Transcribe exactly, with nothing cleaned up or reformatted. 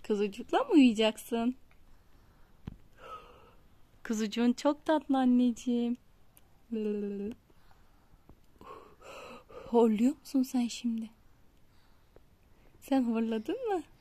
Kuzucukla mı uyuyacaksın? Kuzucuğun çok tatlı anneciğim. Horluyor musun sen şimdi? Sen horladın mı?